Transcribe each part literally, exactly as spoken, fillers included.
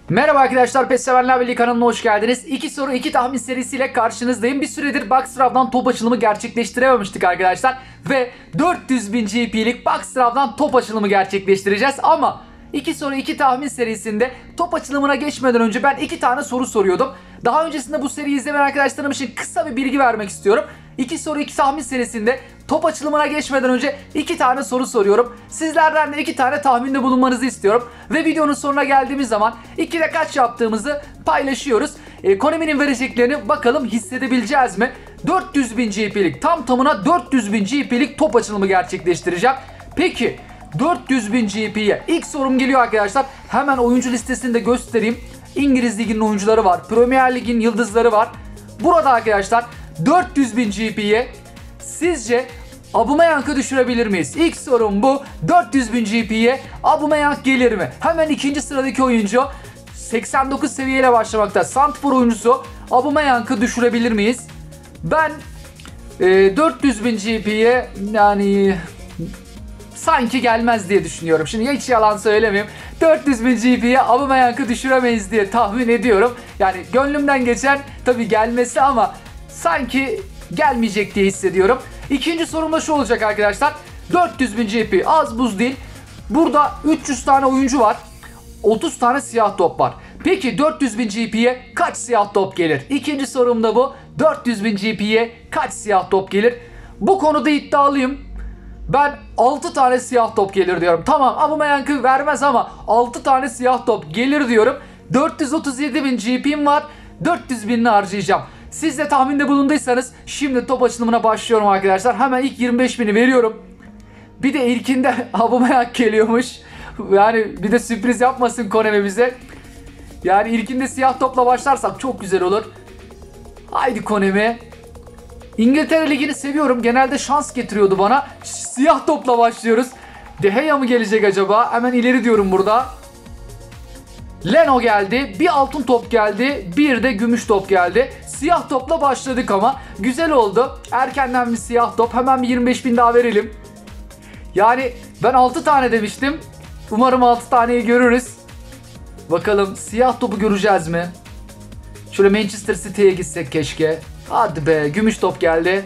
Merhaba arkadaşlar, PES Severler Birliği kanalına hoş geldiniz. İki soru iki tahmin serisiyle karşınızdayım. Bir süredir Boxdraw'dan top açılımı gerçekleştirememiştik arkadaşlar. Ve dört yüz bin G P'lik Boxdraw'dan top açılımı gerçekleştireceğiz. Ama iki soru iki tahmin serisinde top açılımına geçmeden önce ben iki tane soru soruyordum. Daha öncesinde bu seriyi izlemeyen arkadaşlarım için kısa bir bilgi vermek istiyorum. İki soru iki tahmin serisinde top açılımına geçmeden önce iki tane soru soruyorum. Sizlerden de iki tane tahminde bulunmanızı istiyorum. Ve videonun sonuna geldiğimiz zaman ikide kaç yaptığımızı paylaşıyoruz. E, Konami'nin vereceklerini bakalım hissedebileceğiz mi? dört yüz bin G P'lik, tam tamına dört yüz bin G P'lik top açılımı gerçekleştireceğim. Peki dört yüz bin G P'ye ilk sorum geliyor arkadaşlar. Hemen oyuncu listesini de göstereyim. İngiliz Ligi'nin oyuncuları var. Premier Lig'in yıldızları var. Burada arkadaşlar dört yüz bin G P'ye sizce Aubameyang'ı düşürebilir miyiz? İlk sorum bu. dört yüz bin G P'ye Aubameyang gelir mi? Hemen ikinci sıradaki oyuncu seksen dokuz seviyeyle başlamakta. Santrfor oyuncusu Aubameyang'ı düşürebilir miyiz? Ben e, dört yüz bin G P'ye yani sanki gelmez diye düşünüyorum. Şimdi hiç yalan söylemeyeyim. dört yüz bin G P'ye Aubameyang'ı düşüremeyiz diye tahmin ediyorum. Yani gönlümden geçen tabii gelmesi ama sanki gelmeyecek diye hissediyorum. İkinci sorum da şu olacak arkadaşlar. dört yüz bin G P az buz değil. Burada üç yüz tane oyuncu var. otuz tane siyah top var. Peki dört yüz bin G P'ye kaç siyah top gelir? İkinci sorum da bu. dört yüz bin G P'ye kaç siyah top gelir? Bu konuda iddialıyım. Ben altı tane siyah top gelir diyorum. Tamam, Aubameyang'ı vermez ama altı tane siyah top gelir diyorum. dört yüz otuz yedi bin G P'm var. dört yüz binini harcayacağım. Siz de tahminde bulunduysanız şimdi top açılımına başlıyorum arkadaşlar. Hemen ilk yirmi beş bini veriyorum. Bir de ilkinde Aubameyang geliyormuş. Yani bir de sürpriz yapmasın Konami bize. Yani ilkinde siyah topla başlarsak çok güzel olur. Haydi Konami. İngiltere Ligi'ni seviyorum. Genelde şans getiriyordu bana. Siyah topla başlıyoruz. De Gea mı gelecek acaba? Hemen ileri diyorum burada. Leno geldi. Bir altın top geldi. Bir de gümüş top geldi. Siyah topla başladık ama. Güzel oldu. Erkenden bir siyah top. Hemen bir yirmi beş bin daha verelim. Yani ben altı tane demiştim. Umarım altı taneyi görürüz. Bakalım siyah topu göreceğiz mi? Şöyle Manchester City'ye gitsek keşke. Hadi be, gümüş top geldi.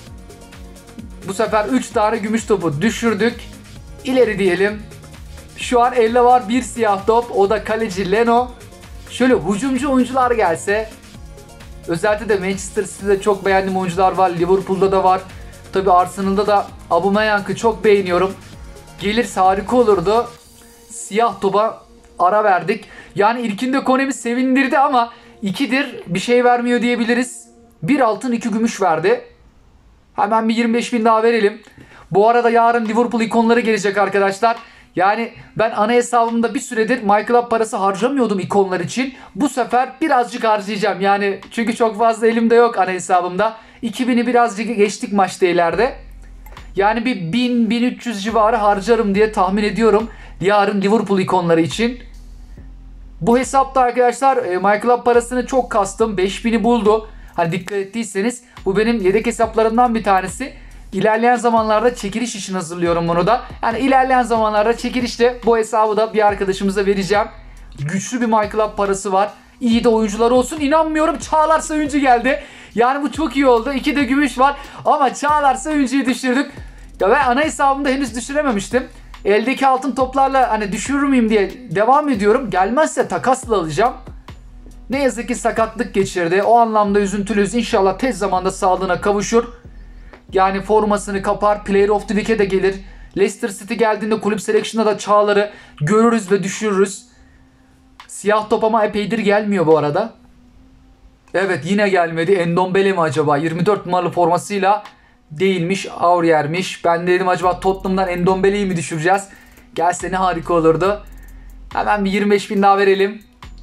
Bu sefer üç tane gümüş topu düşürdük. İleri diyelim. Şu an elde var bir siyah top. O da kaleci Leno. Şöyle hücumcu oyuncular gelse. Özellikle de Manchester City'de çok beğendiğim oyuncular var. Liverpool'da da var. Tabi Arsenal'da da Aubameyang'ı çok beğeniyorum. Gelirse harika olurdu. Siyah topa ara verdik. Yani ilkinde Konami sevindirdi ama ikidir bir şey vermiyor diyebiliriz. Bir altın iki gümüş verdi. Hemen bir yirmi beş bin daha verelim. Bu arada yarın Liverpool ikonları gelecek arkadaşlar. Yani ben ana hesabımda bir süredir MyClub parası harcamıyordum ikonlar için. Bu sefer birazcık harcayacağım. Yani çünkü çok fazla elimde yok ana hesabımda. iki bini birazcık geçtik maçta ileride. Yani bir bin bin üç yüz civarı harcarım diye tahmin ediyorum. Yarın Liverpool ikonları için. Bu hesapta arkadaşlar MyClub parasını çok kastım. beş bini buldu. Hani dikkat ettiyseniz bu benim yedek hesaplarımdan bir tanesi. İlerleyen zamanlarda çekiliş için hazırlıyorum bunu da. Yani ilerleyen zamanlarda çekilişte bu hesabı da bir arkadaşımıza vereceğim. Güçlü bir MyClub parası var. İyi de oyuncular olsun. İnanmıyorum, Çağlar Söyüncü geldi. Yani bu çok iyi oldu. İki de gümüş var. Ama Çağlar Söyüncü'yü düşürdük. Ya ben ana hesabımda henüz düşürememiştim. Eldeki altın toplarla hani düşürür müyüm diye devam ediyorum. Gelmezse takasla alacağım. Ne yazık ki sakatlık geçirdi. O anlamda üzüntülüyüz. İnşallah tez zamanda sağlığına kavuşur. Yani formasını kapar. Player of the Week'e de gelir. Leicester City geldiğinde kulüp seleksiyonunda da Çağlar'ı görürüz ve düşürürüz. Siyah top ama epeydir gelmiyor bu arada. Evet, yine gelmedi. Endombele mi acaba? yirmi dört numaralı formasıyla değilmiş. Aurier'miş. Ben dedim acaba Tottenham'dan Endombele'yi mi düşüreceğiz? Gelse ne harika olurdu. Hemen bir yirmi beş bin daha verelim.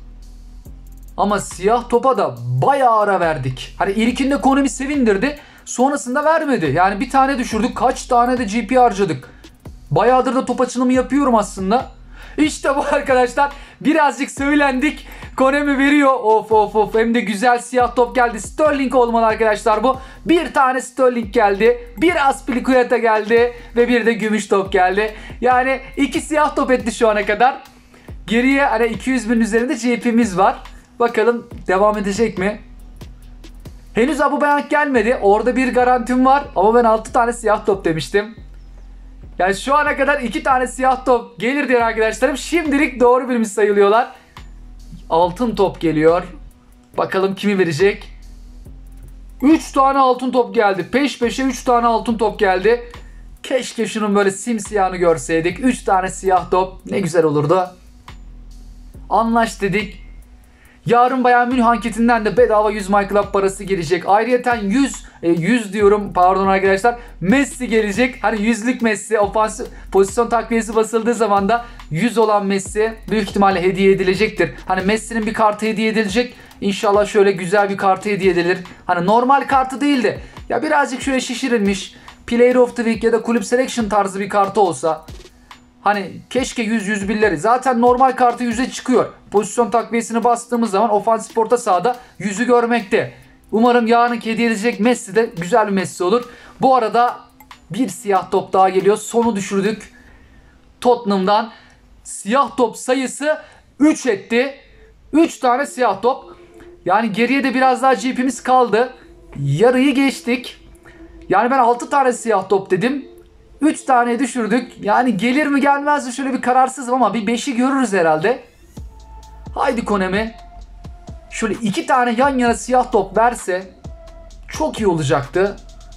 Ama siyah topa da bayağı ara verdik. Hani ilkinde Konami sevindirdi. Sonrasında vermedi. Yani bir tane düşürdük. Kaç tane de G P harcadık. Bayağıdır da top açılımı yapıyorum aslında. İşte bu arkadaşlar. Birazcık söylendik. Konami veriyor. Of of of. Hem de güzel siyah top geldi. Sterling olmalı arkadaşlar bu. Bir tane Sterling geldi. Bir Azpilicueta geldi. Ve bir de gümüş top geldi. Yani iki siyah top etti şu ana kadar. Geriye hani iki yüz bin üzerinde G P'miz var. Bakalım devam edecek mi? Henüz Aubameyang gelmedi. Orada bir garantim var. Ama ben altı tane siyah top demiştim. Yani şu ana kadar iki tane siyah top gelir diye arkadaşlarım. Şimdilik doğru bilmiş sayılıyorlar. Altın top geliyor. Bakalım kimi verecek? üç tane altın top geldi. Peş peşe üç tane altın top geldi. Keşke şunun böyle simsiyahını görseydik. üç tane siyah top ne güzel olurdu. Anlaş dedik. Yarın Bayern Münih anketinden de bedava yüz My Club parası gelecek. Ayrıyeten yüz, yüz diyorum pardon arkadaşlar. Messi gelecek. Hani yüzlük Messi, ofansif pozisyon takviyesi basıldığı zaman da yüz olan Messi büyük ihtimalle hediye edilecektir. Hani Messi'nin bir kartı hediye edilecek. İnşallah şöyle güzel bir kartı hediye edilir. Hani normal kartı değil de ya birazcık şöyle şişirilmiş Player of the Week ya da Kulüp Selection tarzı bir kartı olsa. Hani keşke yüz yüz birleri. Zaten normal kartı yüze çıkıyor. Pozisyon takviyesini bastığımız zaman ofansif orta sahada yüzü görmekte. Umarım yarın hediye edilecek Messi de güzel bir Messi olur. Bu arada bir siyah top daha geliyor. Sonu düşürdük. Tottenham'dan siyah top sayısı üç etti. üç tane siyah top. Yani geriye de biraz daha G P'miz kaldı. Yarıyı geçtik. Yani ben altı tane siyah top dedim. üç tane düşürdük. Yani gelir mi gelmez mi şöyle bir kararsızım ama bir beşi görürüz herhalde. Haydi Konami. Şöyle iki tane yan yana siyah top verse çok iyi olacaktı.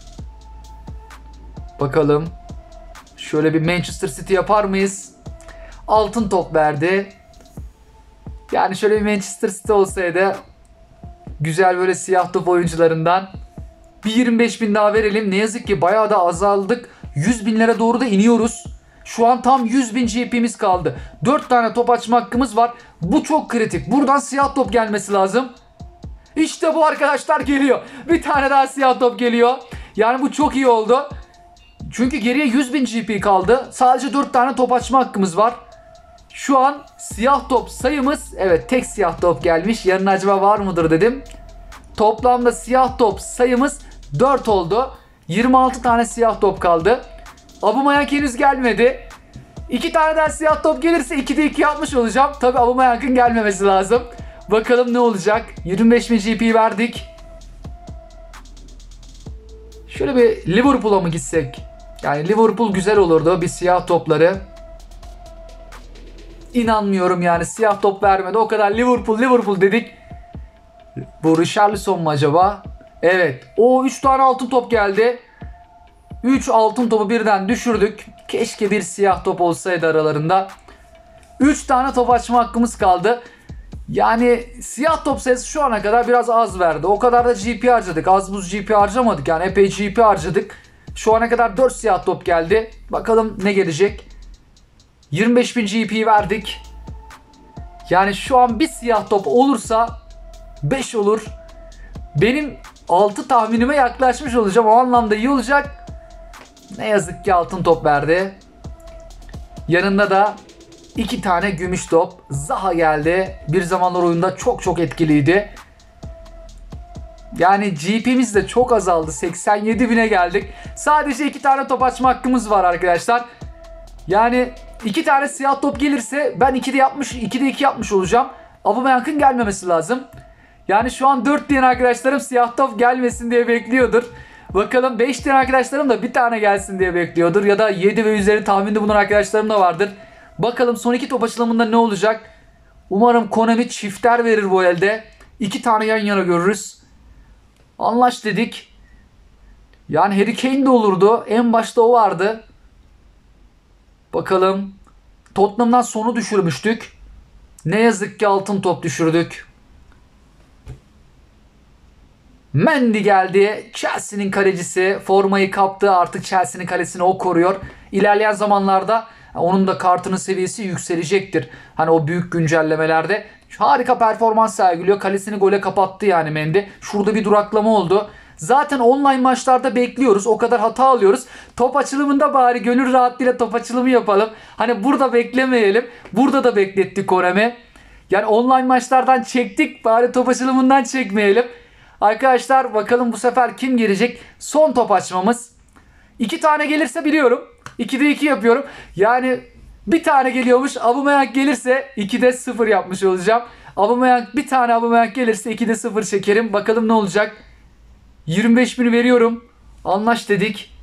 Bakalım. Şöyle bir Manchester City yapar mıyız? Altın top verdi. Yani şöyle bir Manchester City olsaydı güzel böyle siyah top oyuncularından bir yirmi beş bin daha verelim. Ne yazık ki bayağı da azaldık. yüz binlere doğru da iniyoruz. Şu an tam yüz bin G P'miz kaldı. dört tane top açma hakkımız var. Bu çok kritik. Buradan siyah top gelmesi lazım. İşte bu arkadaşlar geliyor. Bir tane daha siyah top geliyor. Yani bu çok iyi oldu. Çünkü geriye yüz bin G P kaldı. Sadece dört tane top açma hakkımız var. Şu an siyah top sayımız, evet tek siyah top gelmiş. Yarın acaba var mıdır dedim. Toplamda siyah top sayımız dört oldu. yirmi altı tane siyah top kaldı. Aubameyang henüz gelmedi. iki tane daha siyah top gelirse ikide iki yapmış olacağım. Tabi Aubameyang'ın gelmemesi lazım. Bakalım ne olacak. yirmi beş bin G P verdik. Şöyle bir Liverpool'a mı gitsek? Yani Liverpool güzel olurdu. Bir siyah topları. İnanmıyorum yani siyah top vermedi. O kadar Liverpool Liverpool dedik. Bu Richarlison mu acaba? Evet. O üç tane altın top geldi. üç altın topu birden düşürdük. Keşke bir siyah top olsaydı aralarında. üç tane top açma hakkımız kaldı. Yani siyah top sayısı şu ana kadar biraz az verdi. O kadar da G P harcadık. Az buz G P harcamadık. Yani epey G P harcadık. Şu ana kadar dört siyah top geldi. Bakalım ne gelecek. yirmi beş bin G P verdik. Yani şu an bir siyah top olursa beş olur. Benim altı tahminime yaklaşmış olacağım. O anlamda iyi olacak. Ne yazık ki altın top verdi. Yanında da iki tane gümüş top. Zaha geldi. Bir zamanlar oyunda çok çok etkiliydi. Yani G P'miz de çok azaldı. seksen yedi bine geldik. Sadece iki tane top açma hakkımız var arkadaşlar. Yani iki tane siyah top gelirse ben ikide yapmış, ikide iki yapmış olacağım. Aubameyang'ın gelmemesi lazım. Yani şu an dört diyen arkadaşlarım siyah top gelmesin diye bekliyordur. Bakalım beş diyen arkadaşlarım da bir tane gelsin diye bekliyordur. Ya da yedi ve üzeri tahminde bulunan arkadaşlarım da vardır. Bakalım son iki top açılımında ne olacak? Umarım Konami çifter verir bu elde. İki tane yan yana görürüz. Anlaş dedik. Yani Harry Kane de olurdu. En başta o vardı. Bakalım. Tottenham'dan sonu düşürmüştük. Ne yazık ki altın top düşürdük. Mendy geldi. Chelsea'nin kalecisi. Formayı kaptı. Artık Chelsea'nin kalesini o koruyor. İlerleyen zamanlarda onun da kartının seviyesi yükselecektir. Hani o büyük güncellemelerde. Harika performans sergiliyor. Kalesini gole kapattı yani Mendy. Şurada bir duraklama oldu. Zaten online maçlarda bekliyoruz. O kadar hata alıyoruz. Top açılımında bari gönül rahatlığıyla top açılımı yapalım. Hani burada beklemeyelim. Burada da beklettik Konami. Yani online maçlardan çektik. Bari top açılımından çekmeyelim. Arkadaşlar bakalım bu sefer kim gelecek? Son top açmamız. İki tane gelirse biliyorum. ikide iki yapıyorum. Yani Bir tane geliyormuş. Aubameyang gelirse ikide sıfır yapmış olacağım. Aubameyang, bir tane Aubameyang gelirse ikide sıfır çekerim. Bakalım ne olacak. yirmi beş bini veriyorum. Anlaş dedik.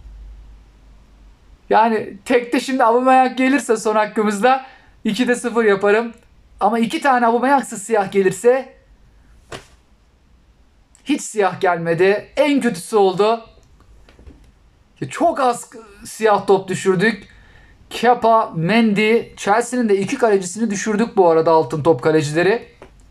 Yani tekte şimdi Aubameyang gelirse son hakkımızda ikide sıfır yaparım. Ama iki tane Aubameyang'sız siyah gelirse hiç siyah gelmedi. En kötüsü oldu. Çok az siyah top düşürdük. Kepa, Mendy, Chelsea'nin de iki kalecisini düşürdük bu arada, altın top kalecileri.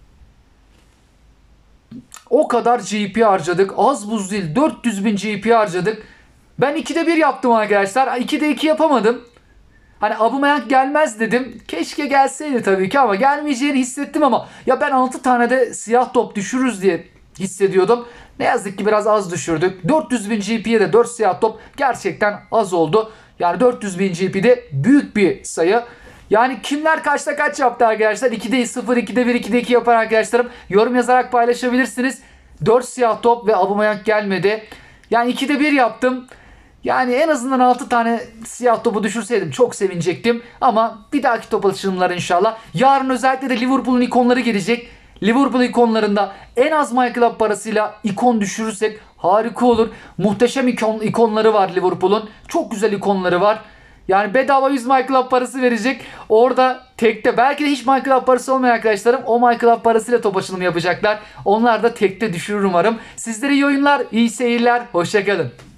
O kadar G P harcadık. Az buz değil. dört yüz bin G P harcadık. Ben ikide bir yaptım arkadaşlar. ikide iki yapamadım. Hani Aubameyang gelmez dedim. Keşke gelseydi tabii ki ama gelmeyeceğini hissettim ama ya ben altı tane de siyah top düşürürüz diye hissediyordum. Ne yazık ki biraz az düşürdük. dört yüz bin G P'ye de dört siyah top gerçekten az oldu. Yani dört yüz bin G P'de büyük bir sayı. Yani kimler kaçta kaç yaptı arkadaşlar? ikide sıfır, ikide bir, ikide iki yapan arkadaşlarım yorum yazarak paylaşabilirsiniz. dört siyah top ve Aubameyang gelmedi. Yani ikide bir yaptım. Yani en azından altı tane siyah topu düşürseydim çok sevinecektim. Ama bir dahaki top açılımlar inşallah. Yarın özellikle de Liverpool'un ikonları gelecek. Liverpool ikonlarında en az MyClub parasıyla ikon düşürürsek harika olur. Muhteşem ikon, ikonları var Liverpool'un. Çok güzel ikonları var. Yani bedava yüz MyClub parası verecek. Orada tekte, belki de hiç MyClub parası olmayan arkadaşlarım o MyClub parasıyla top açılımı yapacaklar. Onlar da tekte düşürür umarım. Sizlere iyi oyunlar, iyi seyirler. Hoşçakalın.